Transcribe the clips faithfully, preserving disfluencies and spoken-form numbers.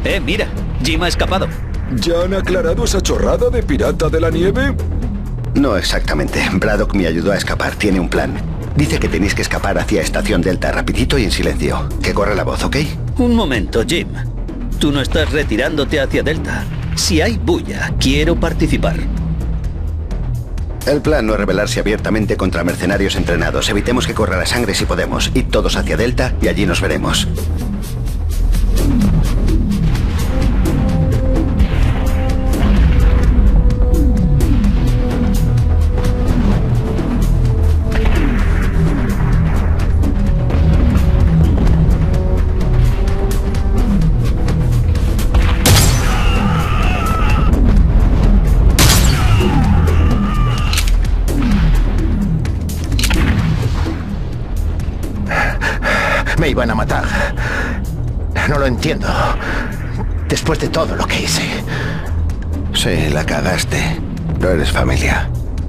Eh, mira, Jim ha escapado. ¿Ya han aclarado esa chorrada de pirata de la nieve? No exactamente. Braddock me ayudó a escapar. Tiene un plan. Dice que tenéis que escapar hacia Estación Delta, rapidito y en silencio. Que corra la voz, ¿ok? Un momento, Jim. Tú no estás retirándote hacia Delta. Si hay bulla, quiero participar. El plan no es rebelarse abiertamente contra mercenarios entrenados. Evitemos que corra la sangre si podemos. Id todos hacia Delta y allí nos veremos. Me iban a matar. No lo entiendo. Después de todo lo que hice. Sí, la cagaste. No eres familia.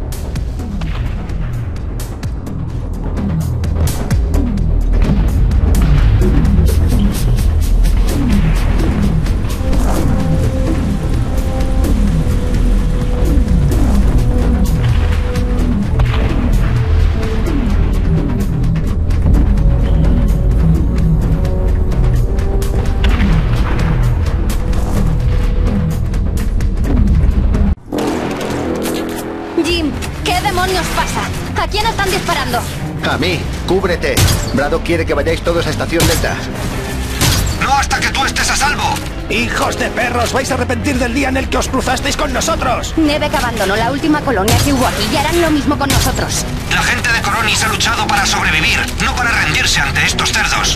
¿A quién están disparando? A mí. Cúbrete. Braddock quiere que vayáis todos a Estación Delta. ¡No hasta que tú estés a salvo! ¡Hijos de perros! ¡Vais a arrepentir del día en el que os cruzasteis con nosotros! Nevek abandonó la última colonia que hubo aquí y harán lo mismo con nosotros. La gente de Coronis ha luchado para sobrevivir, no para rendirse ante estos cerdos.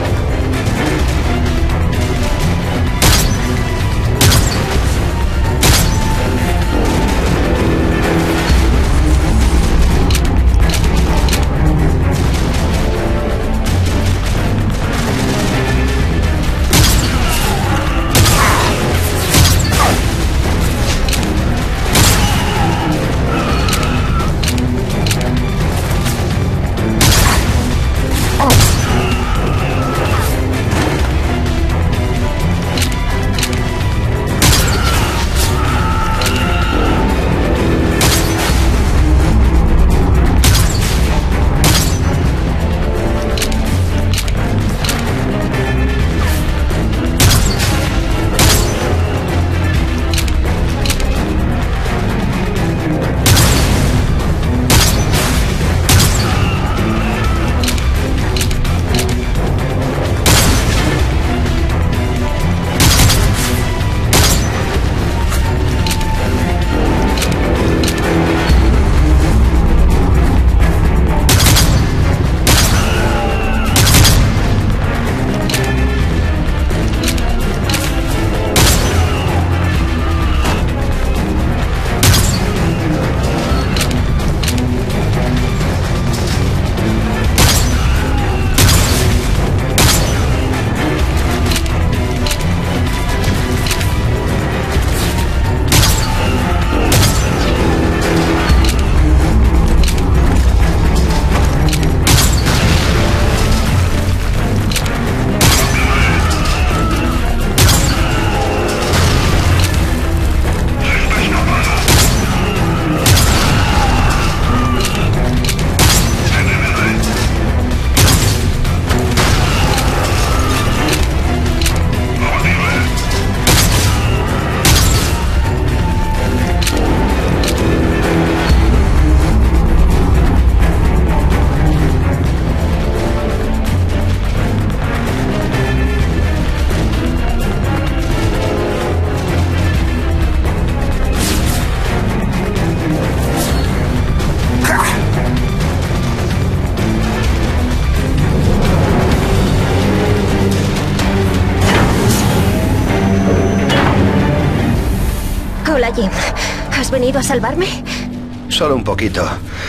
Hola, Jim. ¿Has venido a salvarme? Solo un poquito.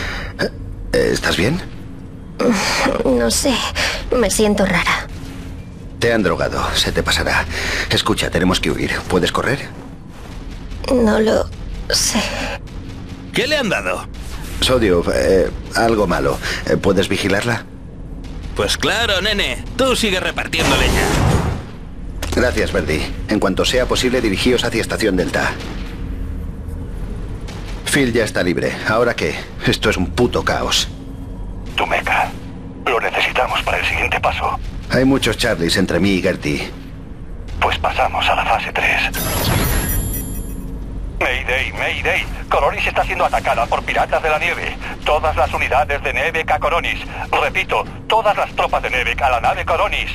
¿Estás bien? No sé. Me siento rara. Te han drogado. Se te pasará. Escucha, tenemos que huir. ¿Puedes correr? No lo sé. ¿Qué le han dado? Sodio, eh, algo malo. ¿Puedes vigilarla? Pues claro, nene. Tú sigue repartiendo leña. Gracias, Verdi. En cuanto sea posible, dirigíos hacia Estación Delta. Phil ya está libre. ¿Ahora qué? Esto es un puto caos. Tu mecha. Lo necesitamos para el siguiente paso. Hay muchos Charlies entre mí y Gertie. Pues pasamos a la fase tres. Mayday, Mayday. Coronis está siendo atacada por piratas de la nieve. Todas las unidades de Nevek a Coronis. Repito, todas las tropas de Nevek a la nave Coronis.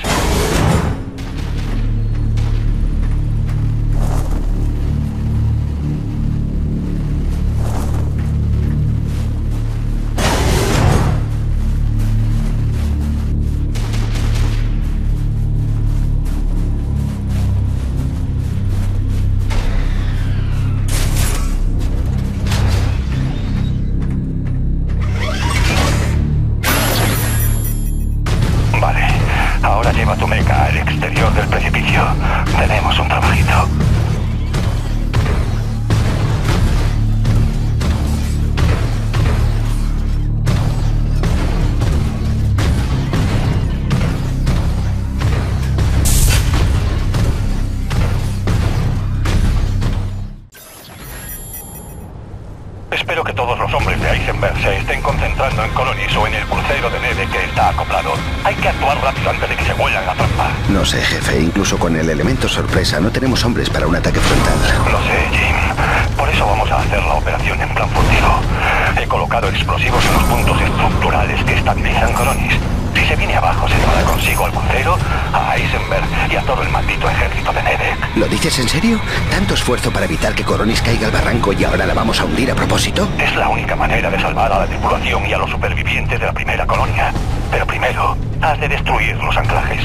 Lleva tu mecha al exterior del precipicio. Tenemos un trabajito. Espero que todos los hombres de Eisenberg se estén concentrando en Coronis o en el crucero de Neve que está acoplado. Hay que actuar rápido antes de que se vuelvan la trampa. No sé, jefe. Incluso con el elemento sorpresa no tenemos hombres para un ataque frontal. Lo sé, Jim. Por eso vamos a hacer la operación en plan furtivo. He colocado explosivos en los puntos estructurales que estabilizan Coronis. Si se viene abajo, se llevará consigo al crucero, a Eisenberg y a todo el maldito ejército de Nevek. ¿Lo dices en serio? ¿Tanto esfuerzo para evitar que Coronis caiga al barranco y ahora la vamos a hundir a propósito? Es la única manera de salvar a la tripulación y a los supervivientes de la primera colonia. Pero primero, has de destruir los anclajes.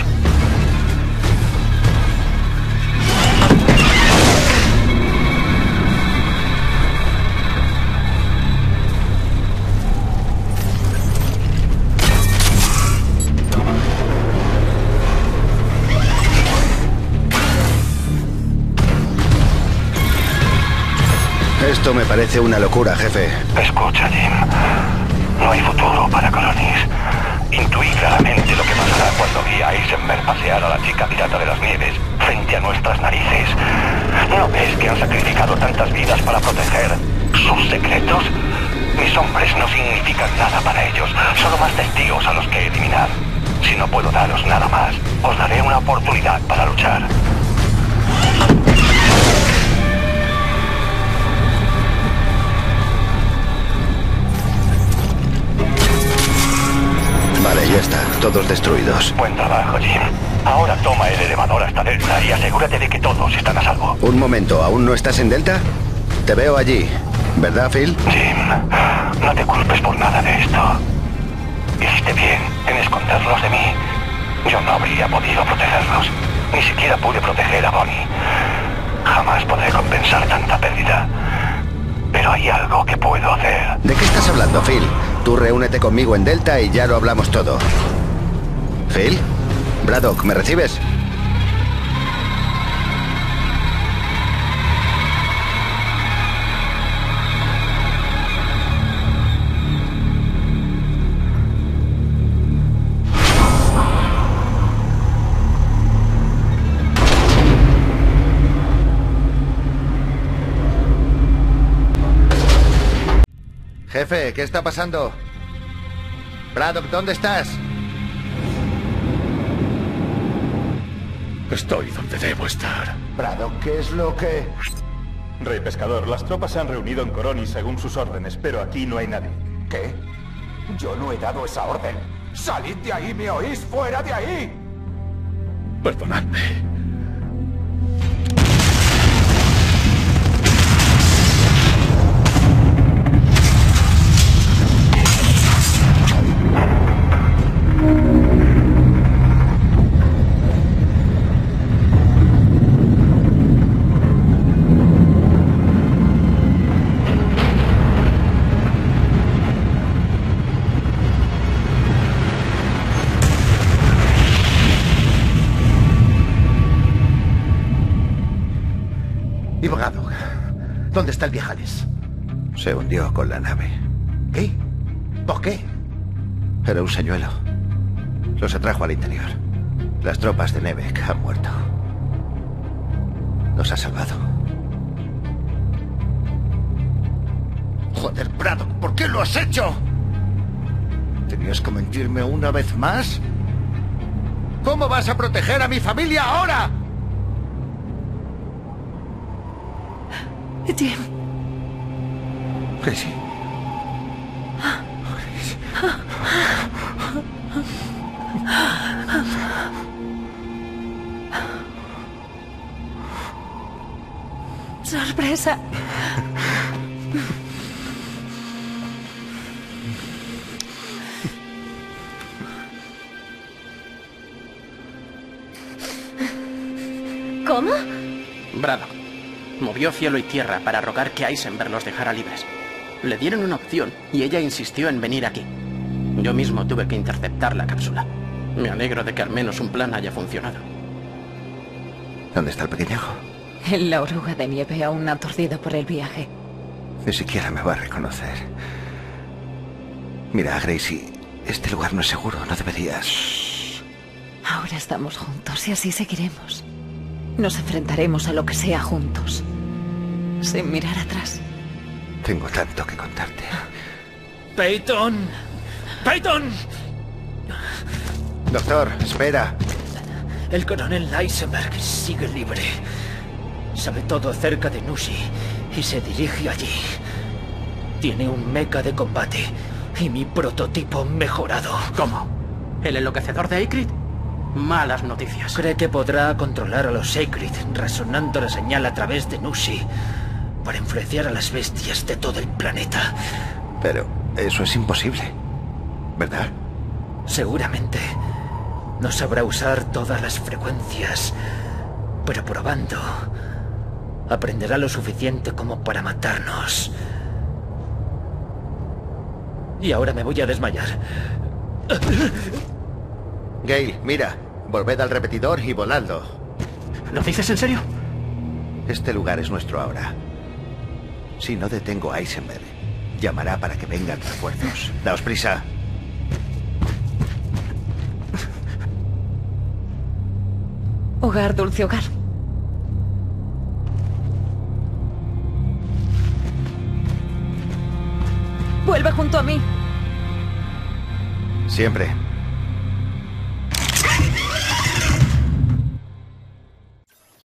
Esto me parece una locura, jefe. Escucha, Jim. No hay futuro para Coronis. Intuí claramente lo que pasará cuando vi a Eisenberg pasear a la chica pirata de las nieves frente a nuestras narices. ¿No ves que han sacrificado tantas vidas para proteger sus secretos? Mis hombres no significan nada para ellos, solo más testigos a los que eliminar. Si no puedo daros nada más, os daré una oportunidad para luchar. Vale, ya está. Todos destruidos. Buen trabajo, Jim. Ahora toma el elevador hasta Delta y asegúrate de que todos están a salvo. Un momento, ¿aún no estás en Delta? Te veo allí, ¿verdad, Phil? Jim, no te culpes por nada de esto. Hiciste bien en esconderlos de mí. Yo no habría podido protegerlos. Ni siquiera pude proteger a Bonnie. Jamás podré compensar tanta pérdida. Pero hay algo que puedo hacer. ¿De qué estás hablando, Phil? Tú reúnete conmigo en Delta y ya lo hablamos todo. ¿Phil? Braddock, ¿me recibes? Jefe, ¿qué está pasando? Braddock, ¿dónde estás? Estoy donde debo estar. Braddock, ¿qué es lo que...? Rey Pescador, las tropas se han reunido en Coronis según sus órdenes, pero aquí no hay nadie. ¿Qué? Yo no he dado esa orden. ¡Salid de ahí, me oís! ¡Fuera de ahí! Perdonadme. ¿Y Braddock? ¿Dónde está el viajales? Se hundió con la nave. ¿Qué? ¿Por qué? Era un señuelo. Los atrajo al interior. Las tropas de Nevek han muerto. Los has salvado. Joder, Braddock, ¿por qué lo has hecho? ¿Tenías que mentirme una vez más? ¿Cómo vas a proteger a mi familia ahora? Jim. Gracie. Sorpresa. ¿Cómo? Braddock movió cielo y tierra para rogar que Eisenberg los dejara libres. Le dieron una opción y ella insistió en venir aquí. Yo mismo tuve que interceptar la cápsula. Me alegro de que al menos un plan haya funcionado. ¿Dónde está el pequeñajo? La oruga de nieve aún aturdida por el viaje. Ni siquiera me va a reconocer. Mira, Gracie, este lugar no es seguro, no deberías... Ahora estamos juntos y así seguiremos. Nos enfrentaremos a lo que sea juntos, sin mirar atrás. Tengo tanto que contarte. ¡Peyton! ¡Peyton! Doctor, espera. El coronel Eisenberg sigue libre. Sabe todo acerca de Nushi y se dirige allí. Tiene un mecha de combate y mi prototipo mejorado. ¿Cómo? ¿El enloquecedor de Akrid? Malas noticias. Cree que podrá controlar a los Akrid resonando la señal a través de Nushi para influenciar a las bestias de todo el planeta. Pero eso es imposible, ¿verdad? Seguramente. No sabrá usar todas las frecuencias, pero probando, aprenderá lo suficiente como para matarnos. Y ahora me voy a desmayar. Gale, mira, volved al repetidor y voladlo. ¿Lo dices en serio? Este lugar es nuestro ahora. Si no detengo a Eisenberg, llamará para que vengan refuerzos. Daos prisa. Hogar, dulce hogar. Vuelve junto a mí. Siempre.